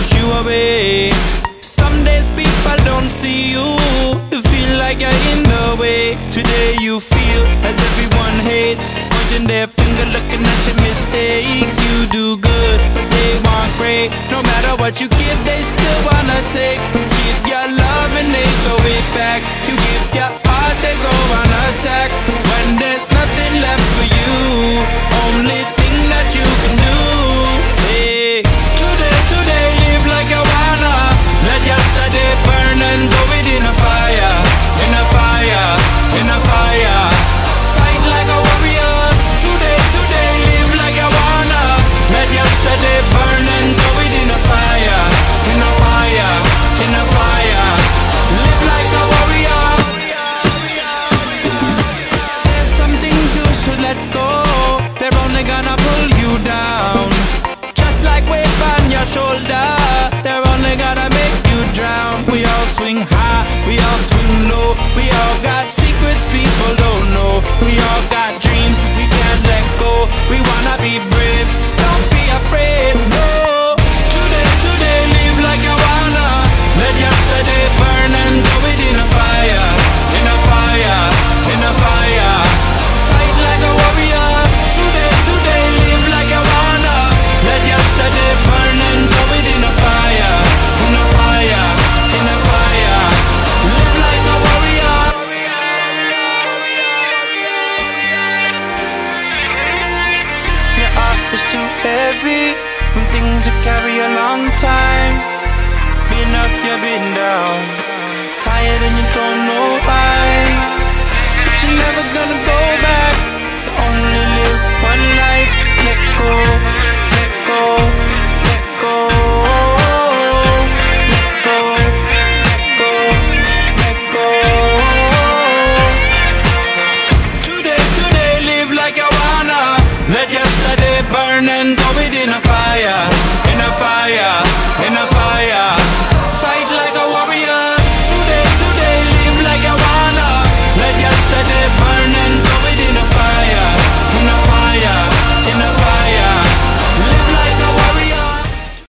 push you away. Some days people don't see you, you feel like you're in the way. Today you feel as everyone hates, pointing their finger looking at your mistakes. You do good, but they want great. No matter what you give, they still wanna take. Give your love and they throw it back. You give your heart, they go on attack. When there's nothing left for you, only thing that you can do, say today, live like you wanna. Let yesterday burn and go it in a fire, in a fire, in a fire. Fight like a warrior. Today, live like you wanna. Let yesterday burn and go it in a fire, in a fire, in a fire. Live like a warrior. There's some things you should let go. They're only gonna pull you down. Just like weight on your shoulder, they're only gonna make you drown. We all swing high, we all swing low. We all got secrets people don't know. We all got